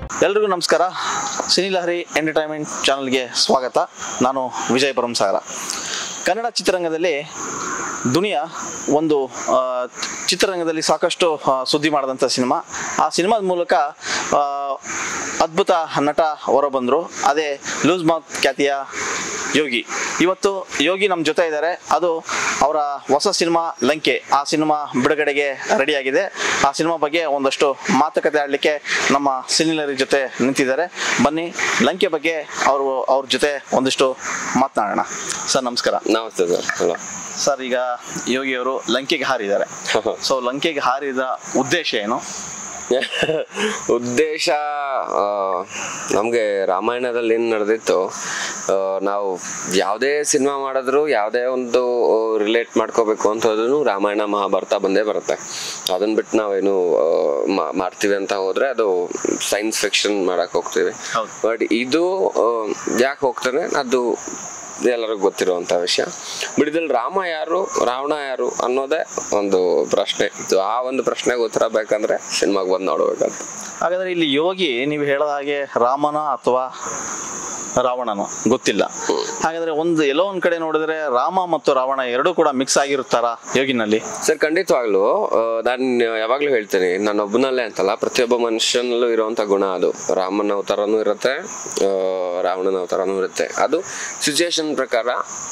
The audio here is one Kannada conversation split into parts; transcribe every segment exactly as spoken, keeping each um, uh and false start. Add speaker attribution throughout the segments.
Speaker 1: ಎಲ್ರಿಗೂ ನಮಸ್ಕಾರ. ಸಿನಿ ಲಹರಿ ಎಂಟರ್ಟೈನ್ಮೆಂಟ್ ಚಾನಲ್ಗೆ ಸ್ವಾಗತ. ನಾನು ವಿಜಯ್ ಪರಮಸಾಗರ. ಕನ್ನಡ ಚಿತ್ರರಂಗದಲ್ಲಿ ದುನಿಯಾ ಒಂದು ಚಿತ್ರರಂಗದಲ್ಲಿ ಸಾಕಷ್ಟು ಸುದ್ದಿ ಮಾಡಿದಂಥ ಸಿನಿಮಾ. ಆ ಸಿನಿಮಾದ ಮೂಲಕ ಅದ್ಭುತ ನಟ ಹೊರಬಂದರು. ಅದೇ ಲೂಸ್ ಮೌತ್ ಖ್ಯಾತಿಯ ಯೋಗಿ. ಇವತ್ತು ಯೋಗಿ ನಮ್ಮ ಜೊತೆ ಇದ್ದಾರೆ. ಅದು ಅವರ ಹೊಸ ಸಿನಿಮಾ ಲಂಕೆ. ಆ ಸಿನಿಮಾ ಬಿಡುಗಡೆಗೆ ರೆಡಿಯಾಗಿದೆ. ಆ ಸಿನಿಮಾ ಬಗ್ಗೆ ಒಂದಷ್ಟು ಮಾತುಕತೆ ಆಡಲಿಕ್ಕೆ ನಮ್ಮ ಸಿನಿಲರಿ ಜೊತೆ ನಿಂತಿದ್ದಾರೆ. ಬನ್ನಿ, ಲಂಕೆ ಬಗ್ಗೆ ಅವರು ಅವ್ರ ಜೊತೆ ಒಂದಿಷ್ಟು ಮಾತನಾಡೋಣ. ಸರ್ ನಮಸ್ಕಾರ.
Speaker 2: ನಮಸ್ತೆ ಸರ್. ಹಲೋ
Speaker 1: ಸರ್, ಈಗ ಯೋಗಿ ಅವರು ಲಂಕೆಗೆ ಹಾರಿದ್ದಾರೆ. ಸೊ ಲಂಕೆಗೆ ಹಾರಿದ ಉದ್ದೇಶ ಏನು?
Speaker 2: ಉದ್ದೇಶ ನಮಗೆ ರಾಮಾಯಣದಲ್ಲಿ ಏನು ನಡೆದಿತ್ತು, ನಾವು ಯಾವುದೇ ಸಿನಿಮಾ ಮಾಡಿದ್ರು ಯಾವುದೇ ಒಂದು ರಿಲೇಟ್ ಮಾಡ್ಕೋಬೇಕು ಅಂತಂದ್ರೂ ರಾಮಾಯಣ ಮಹಾಭಾರತ ಬಂದೇ ಬರುತ್ತೆ. ಅದನ್ನ ಬಿಟ್ಟು ನಾವೇನು ಮಾಡ್ತೀವಿ ಅಂತ ಹೋದ್ರೆ ಅದು ಸೈನ್ಸ್ ಫಿಕ್ಷನ್ ಮಾಡಕ್ ಹೋಗ್ತೀವಿ. ಬಟ್ ಇದು ಯಾಕೆ ಹೋಗ್ತಾನೆ ಅದು ಎಲ್ಲರಿಗೂ ಗೊತ್ತಿರುವಂಥ ವಿಷಯ. ಬಿಡಿದಲ್ಲಿ ರಾಮ ಯಾರು ರಾವಣ ಯಾರು ಅನ್ನೋದೇ ಒಂದು ಪ್ರಶ್ನೆ. ಆ ಒಂದು ಪ್ರಶ್ನೆಗೆ ಉತ್ತರ ಬೇಕಂದ್ರೆ ಸಿನಿಮಾಗೆ ಬಂದು ನೋಡ್ಬೇಕಂತ.
Speaker 1: ಹಾಗಾದ್ರೆ ಇಲ್ಲಿ ಯೋಗಿ ನೀವು ಹೇಳೋ ಹಾಗೆ ರಾಮನ ಅಥವಾ ರಾವಣನು ಗೊತ್ತಿಲ್ಲ. ಹಾಗಾದ್ರೆ ಒಂದು ಎಲ್ಲೋ ಒಂದ್ ಕಡೆ ನೋಡಿದ್ರೆ ರಾಮ ಮತ್ತು ರಾವಣ ಎರಡೂ ಕೂಡ ಮಿಕ್ಸ್ ಆಗಿರುತ್ತಾರ ಯೋಗಿನಲ್ಲಿ?
Speaker 2: ಸರ್, ಖಂಡಿತವಾಗ್ಲು ನಾನು ಯಾವಾಗ್ಲೂ ಹೇಳ್ತೀನಿ, ನಾನು ಒಬ್ಬನಲ್ಲೇ ಅಂತಲ್ಲ, ಪ್ರತಿಯೊಬ್ಬ ಮನುಷ್ಯನಲ್ಲೂ ಇರುವಂತ ಗುಣ ಅದು. ರಾಮನ ಅವತಾರನೂ ಇರುತ್ತೆ, ರಾವಣನ ಅವತಾರನೂ ಇರುತ್ತೆ. ಅದು ಸಿಚುಯೇಷನ್ ಪ್ರಕಾರ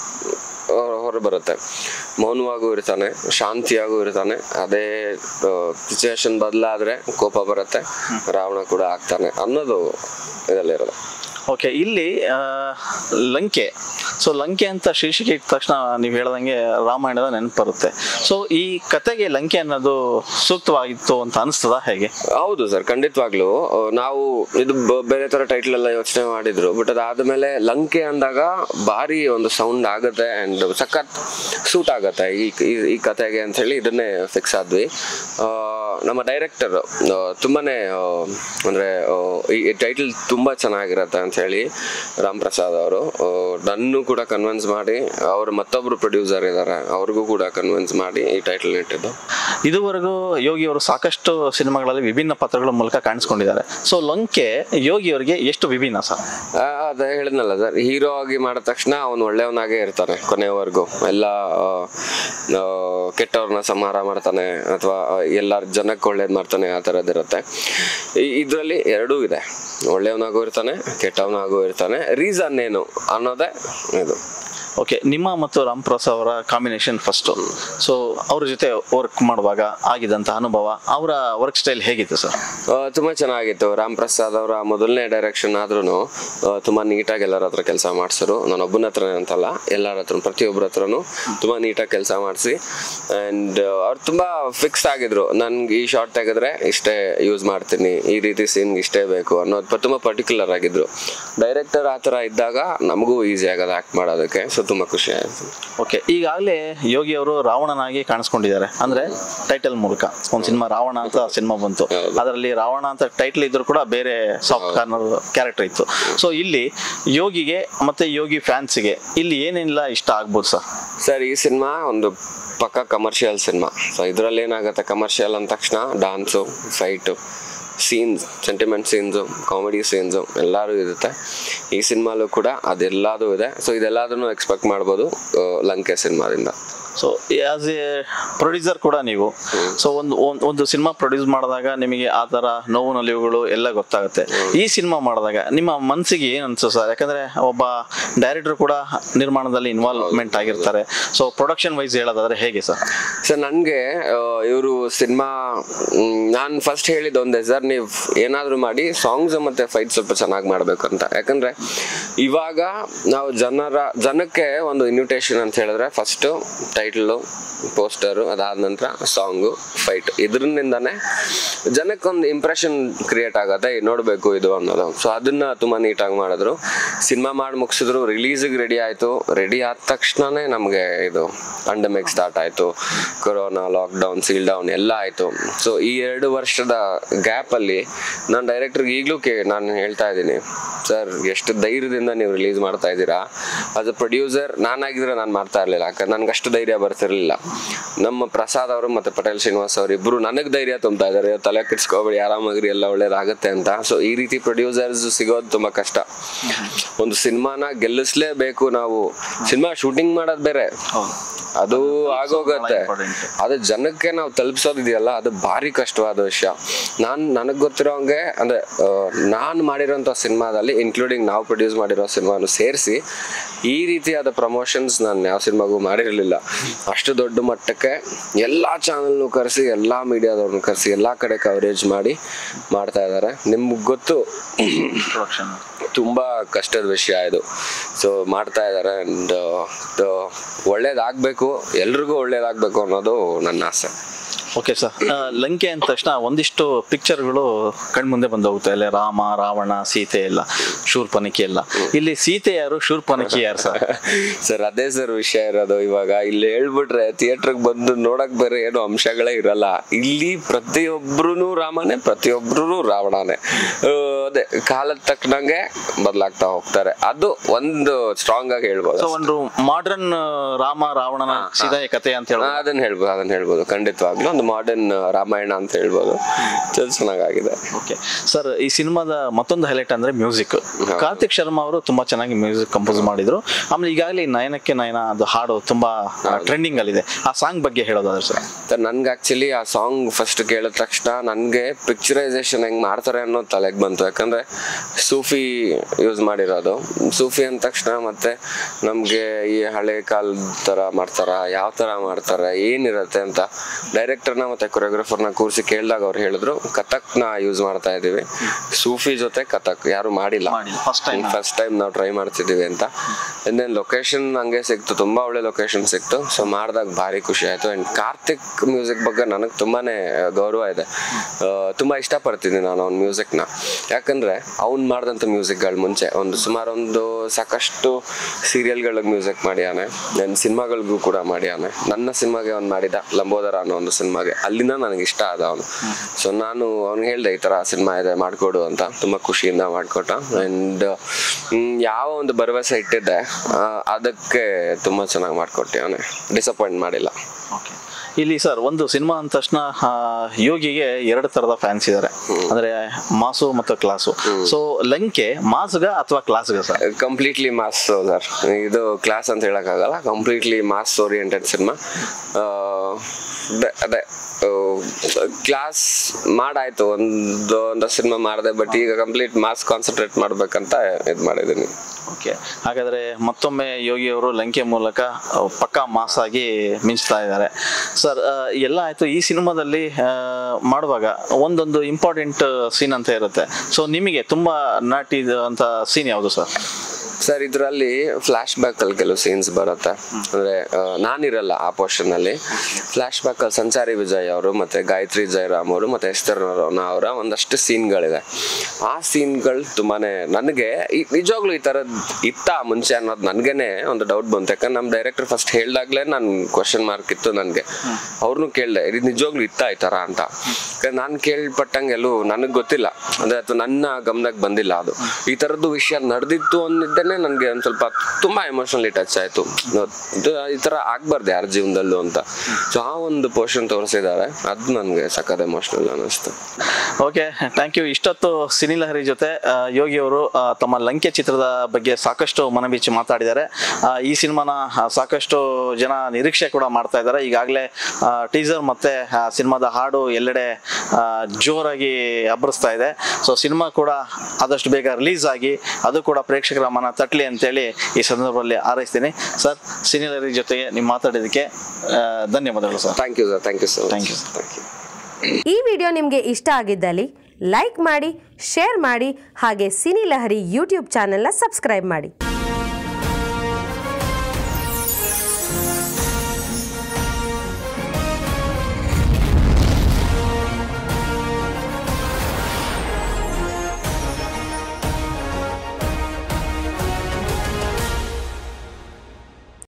Speaker 2: ಹೊರ ಬರುತ್ತೆ. ಮೌನವಾಗೂ ಇರ್ತಾನೆ, ಶಾಂತಿಯಾಗೂ ಇರ್ತಾನೆ. ಅದೇ ಸಿಚುಯೇಷನ್ ಬದಲಾದ್ರೆ ಕೋಪ ಬರುತ್ತೆ, ರಾವಣ ಕೂಡ ಆಗ್ತಾನೆ ಅನ್ನೋದು ಇದರಲ್ಲಿರೋದು.
Speaker 1: ಓಕೆ, ಇಲ್ಲಿ ಲಂಕೆ. ಸೊ ಲಂಕೆ ಅಂತ ಶೀರ್ಷಿಕೆ ಇಟ್ಟ ತಕ್ಷಣ ನೀವು ಹೇಳ್ದಂಗೆ ರಾಮಾಯಣದ ನೆನಪು ಬರುತ್ತೆ. ಸೊ ಈ ಕತೆಗೆ ಲಂಕೆ ಅನ್ನೋದು ಸೂಕ್ತವಾಗಿತ್ತು ಅಂತ ಅನಿಸ್ತದ ಹೇಗೆ?
Speaker 2: ಹೌದು ಸರ್, ಖಂಡಿತವಾಗ್ಲು ನಾವು ಇದು ಬೇರೆ ತರ ಟೈಟಲ್ ಎಲ್ಲ ಯೋಚನೆ ಮಾಡಿದ್ರು. ಬಟ್ ಅದಾದ್ಮೇಲೆ ಲಂಕೆ ಅಂದಾಗ ಭಾರಿ ಒಂದು ಸೌಂಡ್ ಆಗುತ್ತೆ ಅಂಡ್ ಸಖತ್ ಸೂಟ್ ಆಗತ್ತೆ ಈ ಈ ಕತೆಗೆ ಅಂತ ಹೇಳಿ ಇದನ್ನೇ ಫಿಕ್ಸ್ ಆದ್ವಿ. ನಮ್ಮ ಡೈರೆಕ್ಟರ್ ತುಂಬಾನೇ ಅಂದ್ರೆ ಈ ಟೈಟಲ್ ತುಂಬಾ ಚೆನ್ನಾಗಿರತ್ತೆ ಅಂತ ಹೇಳಿ ರಾಮ್ ಪ್ರಸಾದ್ ಅವರು ನನ್ನೂ ಕೂಡ ಕನ್ವಿನ್ಸ್ ಮಾಡಿ, ಅವ್ರ ಮತ್ತೊಬ್ರು ಪ್ರೊಡ್ಯೂಸರ್ ಇದ್ದಾರೆ, ಅವ್ರಿಗೂ ಕೂಡ ಕನ್ವಿನ್ಸ್ ಮಾಡಿ ಈ ಟೈಟಲ್ ಇಟ್ಟಿದ್ದು.
Speaker 1: ಇದುವರೆಗೂ ಯೋಗಿ ಅವರು ಸಾಕಷ್ಟು ಸಿನಿಮಾಗಳಲ್ಲಿ ವಿಭಿನ್ನ ಪಾತ್ರಗಳ ಮೂಲಕ ಕಾಣಿಸ್ಕೊಂಡಿದ್ದಾರೆ. ಸೊ ಲಂಕೆ ಯೋಗಿ ಅವರಿಗೆ ಎಷ್ಟು ವಿಭಿನ್ನ ಸರ್?
Speaker 2: ಅದೇ ಹೇಳಿದ್ನಲ್ಲ ಸರ್, ಹೀರೋ ಆಗಿ ಮಾಡಿದ ತಕ್ಷಣ ಅವನು ಒಳ್ಳೆಯವನಾಗೇ ಇರ್ತಾನೆ ಕೊನೆಯವರೆಗೂ. ಎಲ್ಲ ಕೆಟ್ಟವ್ರನ್ನ ಸಂಹಾರ ಮಾಡ್ತಾನೆ ಅಥವಾ ಎಲ್ಲರ ಜನಕ್ಕೆ ಒಳ್ಳೇದ್ ಮಾಡ್ತಾನೆ, ಆ ಥರದ್ದಿರುತ್ತೆ. ಇದರಲ್ಲಿ ಎರಡೂ ಇದೆ, ಒಳ್ಳೆಯವನಾಗೂ ಇರ್ತಾನೆ, ಕೆಟ್ಟವನಾಗೂ ಇರ್ತಾನೆ. ರೀಸನ್ ಏನು ಅನ್ನೋದೇ ಇದು.
Speaker 1: ಓಕೆ, ನಿಮ್ಮ ಮತ್ತು ರಾಮ್ ಪ್ರಸಾದ್ ಅವರ ಕಾಂಬಿನೇಷನ್ ಫಸ್ಟ್. ಸೊ ಅವ್ರ ಜೊತೆ ವರ್ಕ್ ಮಾಡುವಾಗ ಆಗಿದಂತ ಅನುಭವ, ಅವರ ವರ್ಕ್ ಸ್ಟೈಲ್ ಹೇಗಿತ್ತು ಸರ್?
Speaker 2: ತುಂಬಾ ಚೆನ್ನಾಗಿತ್ತು. ರಾಮ್ ಪ್ರಸಾದ್ ಅವರ ಮೊದಲನೇ ಡೈರೆಕ್ಷನ್ ಆದ್ರೂ ತುಂಬಾ ನೀಟಾಗಿ ಎಲ್ಲರ ಹತ್ರ ಕೆಲಸ ಮಾಡಿಸಿದ್ರು. ನಾನು ಒಬ್ಬನ ಹತ್ರ ಅಂತಲ್ಲ, ಎಲ್ಲರ ಹತ್ರ, ಪ್ರತಿಯೊಬ್ಬರ ಹತ್ರನು ತುಂಬಾ ನೀಟಾಗಿ ಕೆಲಸ ಮಾಡಿಸಿ ಅಂಡ್ ಅವ್ರು ತುಂಬಾ ಫಿಕ್ಸ್ ಆಗಿದ್ರು. ನನ್ಗೆ ಈ ಶಾರ್ಟ್ ತೆಗೆದ್ರೆ ಇಷ್ಟೇ ಯೂಸ್ ಮಾಡ್ತೀನಿ, ಈ ರೀತಿ ಸೀನ್ಗೆ ಇಷ್ಟೇ ಬೇಕು ಅನ್ನೋದು ತುಂಬಾ ಪರ್ಟಿಕ್ಯುಲರ್ ಆಗಿದ್ರು. ಡೈರೆಕ್ಟರ್ ಆ ಥರ ಇದ್ದಾಗ ನಮಗೂ ಈಸಿ ಆಗೋದು ಆಕ್ಟ್ ಮಾಡೋದಕ್ಕೆ. ಸೊ ತುಂಬಾ ಖುಷಿ ಆಯ್ತು.
Speaker 1: ಓಕೆ, ಈಗಾಗಲೇ ಯೋಗಿ ಅವರು ರಾವಣನಾಗಿ ಕಾಣಿಸ್ಕೊಂಡಿದ್ದಾರೆ. ಅಂದ್ರೆ ಟೈಟಲ್ ಮೂಲಕ ಒಂದು ಸಿನಿಮಾ ರಾವಣ ಅಂತ ಸಿನಿಮಾ ಬಂತು. ಅದರಲ್ಲಿ ರಾವಣ ಅಂತ ಟೈಟಲ್ ಇದ್ರು ಕೂಡ ಬೇರೆ ಸಾಫ್ಟ್ ಕಾರ್ನರ್ ಕ್ಯಾರೆಕ್ಟರ್ ಇತ್ತು. ಸೊ ಇಲ್ಲಿ ಯೋಗಿಗೆ ಮತ್ತೆ ಯೋಗಿ ಫ್ಯಾನ್ಸ್ಗೆ ಇಲ್ಲಿ ಏನೆಲ್ಲ ಇಷ್ಟ ಆಗ್ಬೋದು ಸರ್?
Speaker 2: ಸರ್, ಈ ಸಿನಿಮಾ ಒಂದು ಪಕ್ಕ ಕಮರ್ಷಿಯಲ್ ಸಿನಿಮಾ. ಸೊ ಇದರಲ್ಲಿ ಏನಾಗುತ್ತೆ, ಕಮರ್ಷಿಯಲ್ ಅಂದ ತಕ್ಷಣ dance, fight, scenes, sentiment scenes, comedy scenes ಎಲ್ಲರೂ ಇರುತ್ತೆ. ಈ ಸಿನಿಮಾಲು ಕೂಡ ಅದೆಲ್ಲದೂ ಇದೆ. ಸೊ ಇದೆಲ್ಲದನ್ನು ಎಕ್ಸ್ಪೆಕ್ಟ್ ಮಾಡ್ಬೋದು ಲಂಕೆ ಸಿನಿಮಾದಿಂದ.
Speaker 1: ಸೊ ಆಸ್ ಎ ಪ್ರೊಡ್ಯೂಸರ್ ಕೂಡ ನೀವು, ಸೊ ಒಂದು ಒಂದು ಸಿನಿಮಾ ಪ್ರೊಡ್ಯೂಸ್ ಮಾಡಿದಾಗ ನಿಮಗೆ ಆ ಥರ ನೋವು ನಲಿವುಗಳು ಎಲ್ಲ ಗೊತ್ತಾಗುತ್ತೆ. ಈ ಸಿನಿಮಾ ಮಾಡಿದಾಗ ನಿಮ್ಮ ಮನಸ್ಸಿಗೆ ಏನು ಅನ್ಸೋ ಸರ್? ಯಾಕಂದ್ರೆ ಒಬ್ಬ ಡೈರೆಕ್ಟರ್ ಕೂಡ ನಿರ್ಮಾಣದಲ್ಲಿ ಇನ್ವಾಲ್ವ್ಮೆಂಟ್ ಆಗಿರ್ತಾರೆ. ಸೊ ಪ್ರೊಡಕ್ಷನ್ ವೈಸ್ ಹೇಳೋದಾದ್ರೆ ಹೇಗೆ ಸರ್?
Speaker 2: ಸರ್, ನನಗೆ ಇವರು ಸಿನಿಮಾ ನಾನು ಫಸ್ಟ್ ಹೇಳಿದ್ದು ಒಂದೇ ಸರ್, ನೀವು ಏನಾದರೂ ಮಾಡಿ ಸಾಂಗ್ಸ್ ಮತ್ತೆ ಫೈಟ್ ಸ್ವಲ್ಪ ಚೆನ್ನಾಗಿ ಮಾಡಬೇಕು ಅಂತ. ಯಾಕಂದ್ರೆ ಇವಾಗ ನಾವು ಜನರ ಜನಕ್ಕೆ ಒಂದು ಇನ್ವಿಟೇಷನ್ ಅಂತ ಹೇಳಿದ್ರೆ ಫಸ್ಟ್ ಟೈಟಲು, ಪೋಸ್ಟರು, ಅದಾದ ನಂತರ ಸಾಂಗು, ಫೈಟ್. ಇದರಿಂದಾನೆ ಜನಕ್ಕೊಂದು ಇಂಪ್ರೆಷನ್ ಕ್ರಿಯೇಟ್ ಆಗುತ್ತೆ, ನೋಡಬೇಕು ಇದು ಅನ್ನೋದು. ಸೊ ಅದನ್ನ ತುಂಬಾ ನೀಟಾಗಿ ಮಾಡಿದ್ರು. ಸಿನಿಮಾ ಮಾಡಿ ಮುಗಿಸಿದ್ರು, ರಿಲೀಸಿಗೆ ರೆಡಿ ಆಯಿತು. ರೆಡಿ ಆದ ತಕ್ಷಣನೇ ನಮಗೆ ಇದು ಪ್ಯಾಂಡಮಿಕ್ ಸ್ಟಾರ್ಟ್ ಆಯಿತು. ಕೊರೋನಾ, ಲಾಕ್ಡೌನ್, ಸೀಲ್ ಡೌನ್ ಎಲ್ಲ ಆಯಿತು. ಸೊ ಈ ಎರಡು ವರ್ಷದ ಗ್ಯಾಪಲ್ಲಿ ನಾನು ಡೈರೆಕ್ಟರ್ಗೆ ಈಗಲೂ ಕೇ ನಾನು ಹೇಳ್ತಾ ಇದ್ದೀನಿ, ಸರ್ ಎಷ್ಟು ಧೈರ್ಯದಿಂದ ನೀವು ರಿಲೀಸ್ ಮಾಡ್ತಾ ಇದ್ದೀರಾ. ಆಸ್ ಅ ಪ್ರೊಡ್ಯೂಸರ್ ನಾನಾಗಿದ್ರೆ ನಾನು ಮಾಡ್ತಾ ಇರಲಿಲ್ಲ, ಯಾಕಂದ್ರೆ ನನ್ಗೆ ಅಷ್ಟು ಧೈರ್ಯ ಬರ್ತಿರ್ಲಿಲ್ಲ. ನಮ್ಮ ಪ್ರಸಾದ್ ಅವರು ಮತ್ತೆ ಪಟೇಲ್ ಶ್ರೀನಿವಾಸ್ ಅವರು ಇಬ್ರು ನನಗೆ ಧೈರ್ಯ ತುಂಬ್ತಾ ಇದ್ದಾರೆ. ತಲೆ ಕೆಡ್ಸ್ಕೊಬೇಡಿ, ಆರಾಮಾಗಿರಿ, ಎಲ್ಲ ಒಳ್ಳೇದಾಗತ್ತೆ ಅಂತ. ಸೊ ಈ ರೀತಿ ಪ್ರೊಡ್ಯೂಸರ್ಸ್ ಸಿಗೋದು ತುಂಬಾ ಕಷ್ಟ. ಒಂದು ಸಿನಿಮಾನ ಗೆಲ್ಲಿಸ್ಲೇಬೇಕು ನಾವು. ಸಿನಿಮಾ ಶೂಟಿಂಗ್ ಮಾಡೋದ್ ಬೇರೆ, ಅದು ಆಗೋಗತ್ತೆ. ಅದು ಜನಕ್ಕೆ ನಾವು ತಲುಪಿಸೋದಿದೆಯಲ್ಲ, ಅದು ಭಾರಿ ಕಷ್ಟವಾದ ವಿಷಯ. ನಾನ್ ನನಗ್ ಗೊತ್ತಿರೋ ಹಂಗೆ ಅಂದ್ರೆ ನಾನು ಮಾಡಿರೋಂಥ ಸಿನಿಮಾದಲ್ಲಿ ಇನ್ಕ್ಲೂಡಿಂಗ್ ನಾವು ಪ್ರೊಡ್ಯೂಸ್ ಮಾಡಿರೋ ಸಿನಿಮಾನು ಸೇರಿಸಿ ಈ ರೀತಿಯಾದ ಪ್ರಮೋಷನ್ಸ್ ನಾನು ಯಾವ ಸಿನಿಮಾಗೂ ಮಾಡಿರಲಿಲ್ಲ. ಅಷ್ಟು ದೊಡ್ಡ ಮಟ್ಟಕ್ಕೆ ಎಲ್ಲಾ ಚಾನಲ್ನು ಕರೆಸಿ, ಎಲ್ಲಾ ಮೀಡಿಯಾದವ್ರನ್ನ ಕರೆಸಿ, ಎಲ್ಲಾ ಕಡೆ ಕವರೇಜ್ ಮಾಡಿ ಮಾಡ್ತಾ ಇದ್ದಾರೆ. ನಿಮ್ಗೆ ಗೊತ್ತು, ತುಂಬಾ ಕಷ್ಟದ ವಿಷಯ ಇದು. ಸೊ ಮಾಡ್ತಾ ಇದ್ದಾರೆ. ಅಂಡ್ ಒಳ್ಳೇದಾಗಬೇಕು, ಎಲ್ರಿಗೂ ಒಳ್ಳೇದಾಗಬೇಕು ಅನ್ನೋದು ನನ್ನ ಆಸೆ.
Speaker 1: ಓಕೆ ಸರ್, ಲಂಕೆ ಅಂದ ತಕ್ಷಣ ಒಂದಿಷ್ಟು ಪಿಕ್ಚರ್ಗಳು ಕಣ್ಮುಂದೆ ಬಂದು ಹೋಗುತ್ತೆ. ಅಲ್ಲೇ ರಾಮ, ರಾವಣ, ಸೀತೆ ಎಲ್ಲ, ಶೂರ್ಪನಖಿ ಎಲ್ಲ. ಇಲ್ಲಿ ಸೀತೆ ಯಾರು, ಶೂರ್ಪನಖಿ ಯಾರು ಸರ್?
Speaker 2: ಸರ್ ಅದೇ ಸರ್ ವಿಷಯ ಇರೋದು. ಇವಾಗ ಇಲ್ಲಿ ಹೇಳ್ಬಿಟ್ರೆ ಥಿಯೇಟರ್ಗೆ ಬಂದು ನೋಡಕ್ ಬೇರೆ ಏನು ಅಂಶಗಳೇ ಇರಲ್ಲ. ಇಲ್ಲಿ ಪ್ರತಿಯೊಬ್ರು ರಾಮನೇ, ಪ್ರತಿಯೊಬ್ರು ರಾವಣನೇ. ಅದೇ ಕಾಲದ ತಕ್ಕನಂಗೆ ಬದಲಾಗ್ತಾ ಹೋಗ್ತಾರೆ. ಅದು ಒಂದು ಸ್ಟ್ರಾಂಗ್ ಆಗಿ ಹೇಳ್ಬೋದು.
Speaker 1: ಒಂದು ಮಾಡರ್ನ್ ರಾಮ ರಾವಣನ ಸೀತೆಯ ಕಥೆ ಅಂತ ಹೇಳಿ
Speaker 2: ಅದನ್ನ ಹೇಳ್ಬೋದು, ಅದನ್ನ ಹೇಳ್ಬೋದು ಖಂಡಿತವಾಗ್ಲೂ. ಒಂದು ಮಾಡರ್ನ್ ರಾಮಾಯಣ ಅಂತ ಹೇಳ್ಬೋದು. ಚೆನ್ನಾಗಿದೆ.
Speaker 1: ಓಕೆ ಸರ್, ಈ ಸಿನಿಮಾದ ಮತ್ತೊಂದು ಹೈಲೈಟ್ ಅಂದ್ರೆ ಮ್ಯೂಸಿಕ್. ಕಾರ್ತಿಕ್ ಶರ್ಮಾ ಅವರು ತುಂಬಾ ಚೆನ್ನಾಗಿ ಮ್ಯೂಸಿಕ್ ಕಂಪೋಸ್ ಮಾಡಿದ್ರು. ಆಮೇಲೆ ಈಗಾಗಲೇ ನಯನಕ್ಕೆ ನಯನ ಅದು ಹಾಡು ತುಂಬಾ ಟ್ರೆಂಡಿಂಗ್ ಅಲ್ಲಿದೆ. ಆ ಸಾಂಗ್ ಬಗ್ಗೆ ಹೇಳೋದಾದ್ರೆ ಸರ್?
Speaker 2: ನನ್ಗೆ ಆಕ್ಚುಲಿ ಆ ಸಾಂಗ್ ಫಸ್ಟ್ ಕೇಳಿದ ತಕ್ಷಣ ನನ್ಗೆ ಪಿಕ್ಚರೈಸೇಷನ್ ಹೆಂಗ್ ಮಾಡ್ತಾರೆ ಅನ್ನೋದು ತಲೆಗೆ ಬಂತು. ಯಾಕಂದ್ರೆ ಸೂಫಿ ಯೂಸ್ ಮಾಡಿರೋದು. ಸೂಫಿ ಅಂದ ತಕ್ಷಣ ಮತ್ತೆ ನಮ್ಗೆ ಈ ಹಳೆ ಕಾಲದ ತರ ಮಾಡ್ತಾರ, ಯಾವ ತರ ಮಾಡ್ತಾರೆ, ಏನಿರತ್ತೆ ಅಂತ ಡೈರೆಕ್ಟರ್ನ ಮತ್ತೆ ಕೊರಿಯೋಗ್ರಾಫರ್ನ ಕೂರಿಸಿ ಕೇಳಿದಾಗ ಅವ್ರು ಹೇಳಿದ್ರು ಕಥಕ್ ನ ಯೂಸ್ ಮಾಡ್ತಾ ಇದೀವಿ, ಸೂಫಿ ಜೊತೆ ಕಥಕ್ ಯಾರು ಮಾಡಿಲ್ಲ, ಫಸ್ಟ್ ಟೈಮ್ ನಾವು ಟ್ರೈ ಮಾಡ್ತಿದೀವಿ ಅಂತ. ಇನ್ನೇನು ಲೊಕೇಶನ್ ಹಂಗೆ ಸಿಕ್ತು, ತುಂಬಾ ಒಳ್ಳೆ ಲೊಕೇಶನ್ ಸಿಕ್ತು. ಸೊ ಮಾಡಿದಾಗ ಭಾರಿ ಖುಷಿ ಆಯ್ತು. ಅಂಡ್ ಕಾರ್ತಿಕ್ ಮ್ಯೂಸಿಕ್ ಬಗ್ಗೆ ನನಗೆ ತುಂಬಾನೇ ಗೌರವ ಇದೆ. ತುಂಬಾ ಇಷ್ಟಪಡ್ತೀನಿ ನಾನು ಅವ್ನ ಮ್ಯೂಸಿಕ್ ನ. ಯಾಕಂದ್ರೆ ಅವ್ನ್ ಮಾಡಿದಂತ ಮ್ಯೂಸಿಕ್ ಗಳು ಮುಂಚೆ ಒಂದು ಸುಮಾರು ಒಂದು ಸಾಕಷ್ಟು ಸೀರಿಯಲ್ಗಳಿಗೆ ಮ್ಯೂಸಿಕ್ ಮಾಡ್ಯಾನೆ, ನನ್ನ ಸಿನಿಮಾಗಳಿಗೂ ಕೂಡ ಮಾಡ್ಯಾನೆ. ನನ್ನ ಸಿನಿಮಾಗೆ ಅವ್ನು ಮಾಡಿದ ಲಂಬೋದರ ಅನ್ನೋ ಒಂದು ಸಿನಿಮಾಗೆ, ಅಲ್ಲಿಂದ ನನಗೆ ಇಷ್ಟ ಆದ ಅವನು. ಸೊ ನಾನು ಅವ್ನಿಗೆ ಹೇಳ್ದೆ ಈ ತರ ಸಿನಿಮಾ ಇದೆ ಮಾಡ್ಕೊಡು ಅಂತ. ತುಂಬಾ ಖುಷಿಯಿಂದ ಮಾಡ್ಕೊಟ್ಟ. ಅಂಡ್ ಯಾವ ಒಂದು ಭರವಸೆ ಇಟ್ಟಿದ್ದೆ ಅದಕ್ಕೆ ತುಂಬಾ ಚೆನ್ನಾಗಿ ಮಾಡ್ಕೊಟ್ಟೆ. ಅವನೇ ಡಿಸಪಾಯಿಂಟ್ ಮಾಡಿಲ್ಲ.
Speaker 1: ಇಲ್ಲಿ ಸರ್ ಒಂದು ಸಿನಿಮಾ ಅಂದ ತಕ್ಷಣ ಯೋಗಿಗೆ ಎರಡು ತರದ ಫ್ಯಾನ್ಸ್ ಇದಾರೆ, ಅಂದ್ರೆ ಮಾಸು ಮತ್ತು ಕ್ಲಾಸು. ಸೊ ಲಂಕೆ ಮಾಸ್ಗ ಅಥವಾ ಕ್ಲಾಸ್ಗ ಸರ್?
Speaker 2: Completely mass sir. ಇದು ಕ್ಲಾಸ್ ಅಂತ ಹೇಳಕ್ ಆಗಲ್ಲ, ಕಂಪ್ಲೀಟ್ಲಿ ಮಾಸ್ ಓರಿಯೆಂಟೆಡ್ ಸಿನಿಮಾ. ಅದೇ ಕ್ಲಾಸ್ ಮಾಡಾಯ್ತು, ಒಂದು ಒಂದು ಸಿನಿಮಾ ಮಾಡಿದೆ, ಬಟ್ ಈಗ ಕಂಪ್ಲೀಟ್ ಮಾಸ್ ಕಾನ್ಸಂಟ್ರೇಟ್ ಮಾಡ್ಬೇಕಂತ ಇದು ಮಾಡಿದ್ದೀನಿ.
Speaker 1: ಓಕೆ, ಹಾಗಾದ್ರೆ ಮತ್ತೊಮ್ಮೆ ಯೋಗಿ ಅವರು ಲಂಕೆ ಮೂಲಕ ಪಕ್ಕಾ ಮಾಸ್ ಆಗಿ ಮಿಂಚ್ತಾ ಇದ್ದಾರೆ ಸರ್. ಎಲ್ಲ ಆಯ್ತು. ಈ ಸಿನಿಮಾದಲ್ಲಿ ಮಾಡುವಾಗ ಒಂದೊಂದು ಇಂಪಾರ್ಟೆಂಟ್ ಸೀನ್ ಅಂತ ಇರುತ್ತೆ. ಸೊ ನಿಮಗೆ ತುಂಬಾ ನಾಟಿದ ಅಂತ ಸೀನ್ ಯಾವುದು ಸರ್?
Speaker 2: ಸರ್ ಇದರಲ್ಲಿ ಫ್ಲಾಶ್ ಬ್ಯಾಕ್ ಅಲ್ಲಿ ಕೆಲವು ಸೀನ್ಸ್ ಬರುತ್ತೆ. ಅಂದ್ರೆ ನಾನಿರಲ್ಲ ಆ ಪೋರ್ಷನ್ ಅಲ್ಲಿ. ಫ್ಲಾಶ್ ಬ್ಯಾಕ್ ಅಲ್ಲಿ ಸಂಚಾರಿ ವಿಜಯ್ ಅವರು ಮತ್ತೆ ಗಾಯತ್ರಿ ಜಯರಾಮ್ ಅವರು ಮತ್ತೆ ಎಸ್ತರ್ ನರೋನಾ ಅವರ ಒಂದಷ್ಟು ಸೀನ್ಗಳಿದೆ. ಆ ಸೀನ್ಗಳು ತುಂಬಾನೇ ನನಗೆ ನಿಜವಾಗ್ಲೂ ಈ ತರದ್ ಇತ್ತ ಮುಂಚೆ ಅನ್ನೋದು ನನ್ಗೇನೆ ಒಂದು ಡೌಟ್ ಬಂತು. ಯಾಕಂದ್ರೆ ನಮ್ ಡೈರೆಕ್ಟರ್ ಫಸ್ಟ್ ಹೇಳ್ದಾಗ್ಲೇ ನನ್ ಕ್ವಶನ್ ಮಾರ್ಕ್ ಇತ್ತು ನನ್ಗೆ. ಅವ್ರನ್ನು ಕೇಳ್ದೆ ಇದು ನಿಜವಾಗ್ಲೂ ಇತ್ತ ಈ ತರ ಅಂತ. ನಾನ್ ಕೇಳ್ಪಟ್ಟಂಗೆ ಎಲ್ಲೂ ನನಗ್ ಗೊತ್ತಿಲ್ಲ, ಅಂದ್ರೆ ಅಥವಾ ನನ್ನ ಗಮನಕ್ಕೆ ಬಂದಿಲ್ಲ ಅದು. ಈ ತರದ್ದು ವಿಷಯ ನಡೆದಿತ್ತು ಅಂದಿದ್ದೇನೆ ನನ್ಗೆ ಒಂದ್ ಸ್ವಲ್ಪ ತುಂಬಾ ಎಮೋಷನಲಿ ಟಚ್ ಆಯ್ತು. ಈ ತರ ಆಗ್ಬಾರ್ದು ಯಾರ ಜೀವನದಲ್ಲೂ ಅಂತ. ಸೊ ಆ ಒಂದು ಪೋರ್ಷನ್ ತೋರಿಸಿದ್ದಾರೆ, ಅದು ನನ್ಗೆ ಸಖತ್ ಎಮೋಷನಲ್ ಅನಿಸ್ತು.
Speaker 1: Okay, thank you. ಇಷ್ಟೊತ್ತು ಸಿನಿ ಲಹರಿ ಜೊತೆ ಯೋಗಿ ಅವರು ತಮ್ಮ ಲಂಕೆ ಚಿತ್ರದ ಬಗ್ಗೆ ಸಾಕಷ್ಟು ಮನಬಿಚ್ಚಿ ಮಾತಾಡಿದ್ದಾರೆ. ಈ ಸಿನಿಮಾನ ಸಾಕಷ್ಟು ಜನ ನಿರೀಕ್ಷೆ ಕೂಡ ಮಾಡ್ತಾ ಇದ್ದಾರೆ. ಈಗಾಗಲೇ ಟೀಸರ್ ಮತ್ತೆ ಸಿನಿಮಾದ ಹಾಡು ಎಲ್ಲೆಡೆ ಜೋರಾಗಿ ಅಬ್ಬರಿಸ್ತಾ ಇದೆ. ಸೊ ಸಿನಿಮಾ ಕೂಡ ಆದಷ್ಟು ಬೇಗ ರಿಲೀಸ್ ಆಗಿ ಅದು ಕೂಡ ಪ್ರೇಕ್ಷಕರ ಮನ ತಟ್ಲಿ ಅಂತೇಳಿ ಈ ಸಂದರ್ಭದಲ್ಲಿ ಹಾರೈಸ್ತೀನಿ. ಸರ್, ಸಿನಿ ಲಹರಿ ಜೊತೆಗೆ ನೀವು ಮಾತಾಡಿದ್ದಕ್ಕೆ ಧನ್ಯವಾದಗಳು sir.
Speaker 2: Thank you sir. Thank you sir.
Speaker 1: Thank you.
Speaker 3: ಈ ವಿಡಿಯೋ ನಿಮಗೆ ಇಷ್ಟ ಆಗಿದ್ದಲ್ಲಿ ಲೈಕ್ ಮಾಡಿ, ಶೇರ್ ಮಾಡಿ, ಹಾಗೆ ಸಿನಿ ಲಹರಿ ಯೂಟ್ಯೂಬ್ ಚಾನೆಲ್ನ ಸಬ್ಸ್ಕ್ರೈಬ್ ಮಾಡಿ.